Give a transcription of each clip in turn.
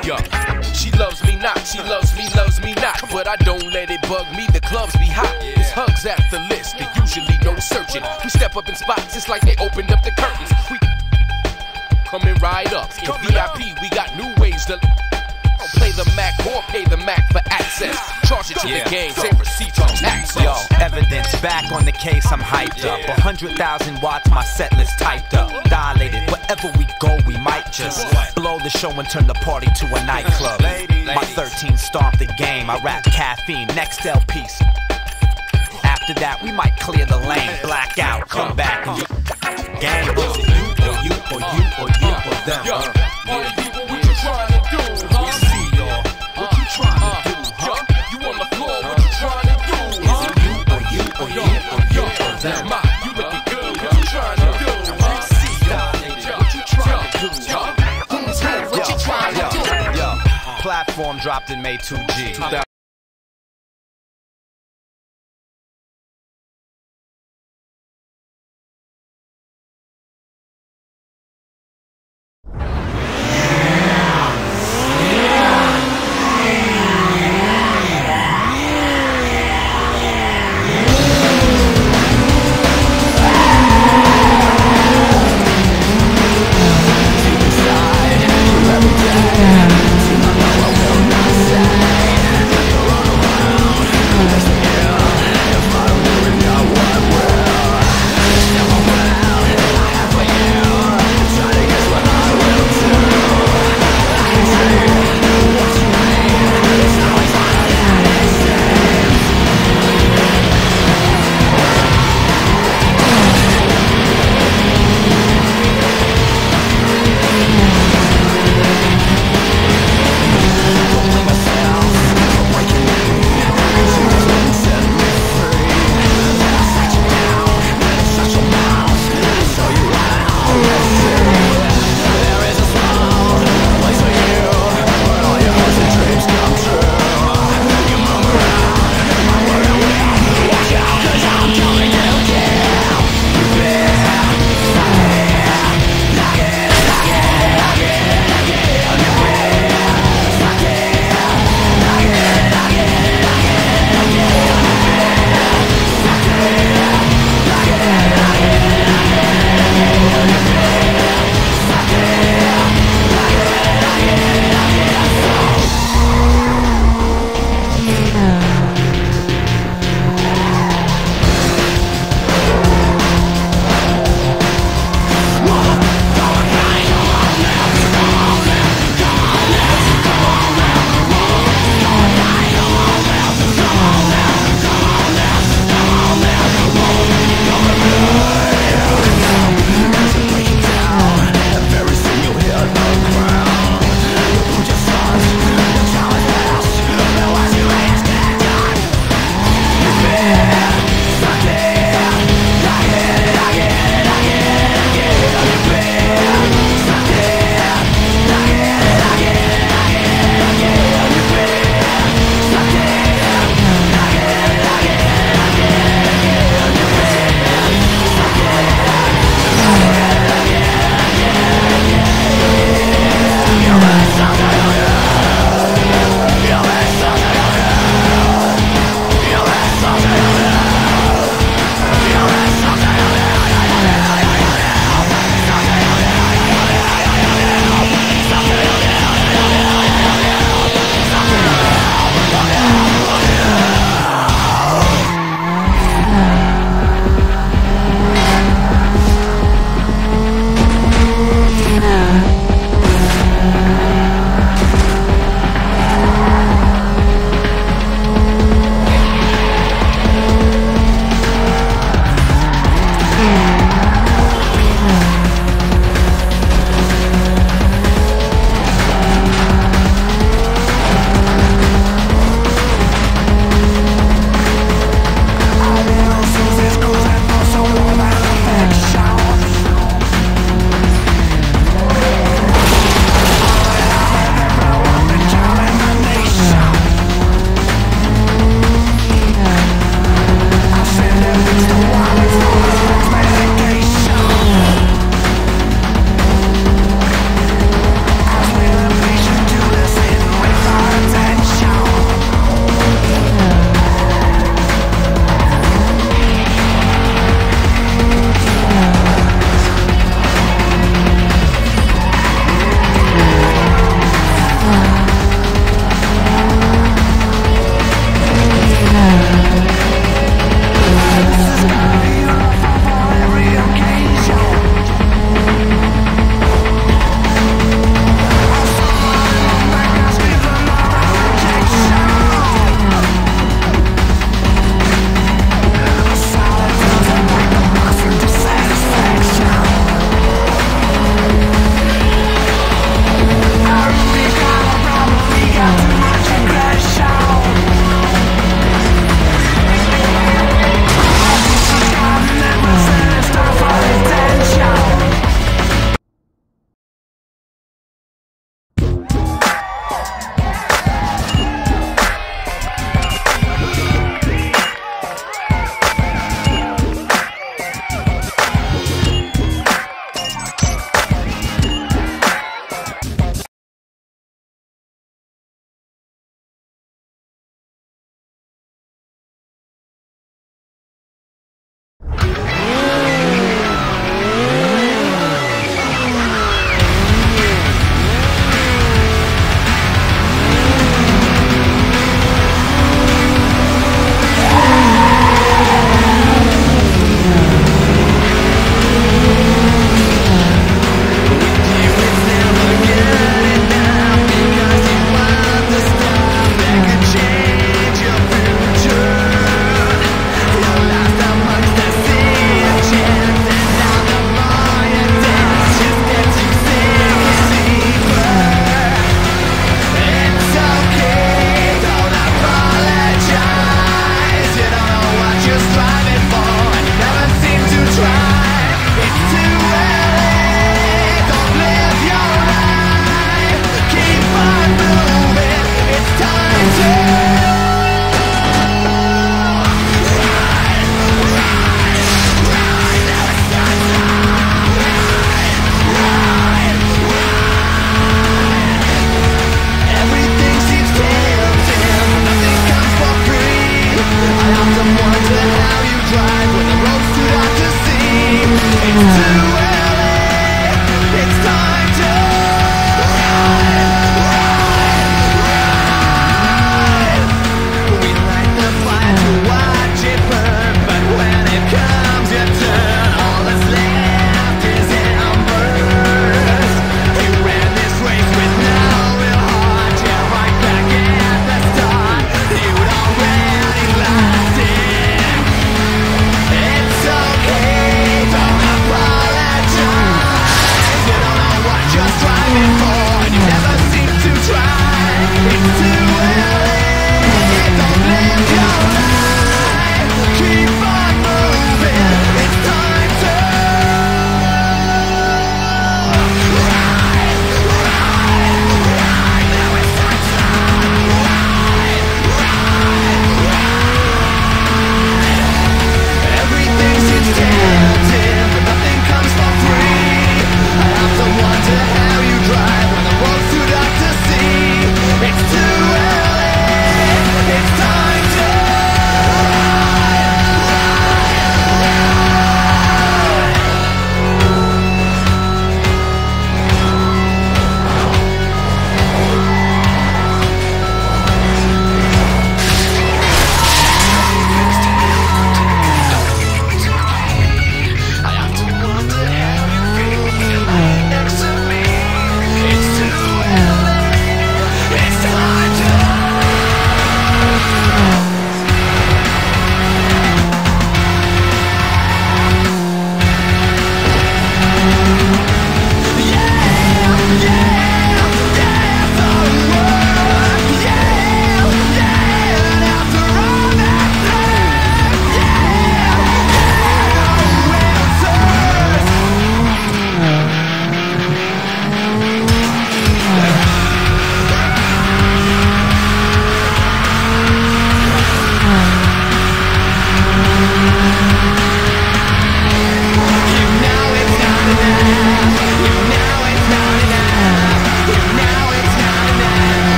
Yo, she loves me not, she loves me not. But I don't let it bug me, the clubs be hot. It's hugs at the list, there usually no searching. We step up in spots, it's like they opened up the curtains. We coming right up. In VIP, we got new ways to play the Mac or pay the Mac for access. Charge it to the game, save receipts on access. Yo, evidence, back on the case, I'm hyped up. 100,000 watts, my set list typed up. Dilated, wherever we go, we might just blow the show and turn the party to a nightclub. My 13 stomped the game, I rap caffeine, next LP. After that, we might clear the lane, black out, come back and gang. Is it you or you or you or you or them? Yo, party people, what you trying to do, huh? See y'all, what you trying to do, huh? You on the floor, what you trying to do, huh? Is it you or you or you or you or them? You looking good, what you trying to do, huh? See y'all, what you trying to do, huh? What you trying to do? Yo, platform dropped in May 2G.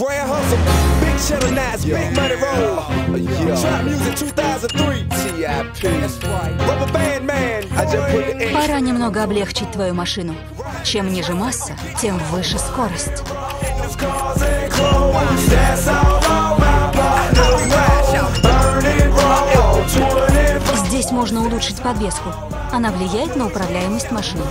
Grand hustle, big cheddar nights, big money roll. Trap music 2003. T.I.P. Rubber Band Man. I just put the N. Пора немного облегчить твою машину. Чем ниже масса, тем выше скорость. Здесь можно улучшить подвеску. Она влияет на управляемость машины.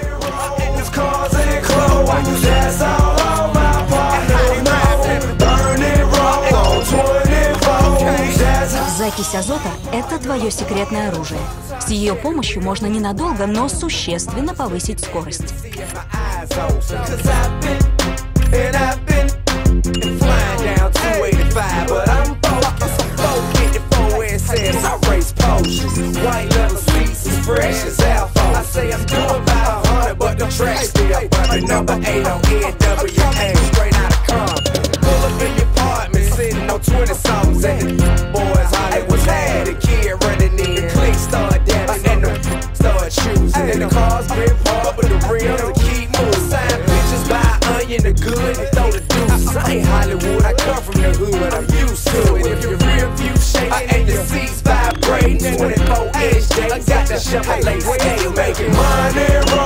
Закись азота – это твое секретное оружие. С ее помощью можно ненадолго, но существенно повысить скорость. And the cars grip hard, but the rims to keep moving. Sign pictures, buy onion, the good, and throw the deuces. I ain't Hollywood, I come from the hood, I'm used to it. If your rear view shaking and your seats vibrating, 24 inch days, I got the Chevrolet scale making money.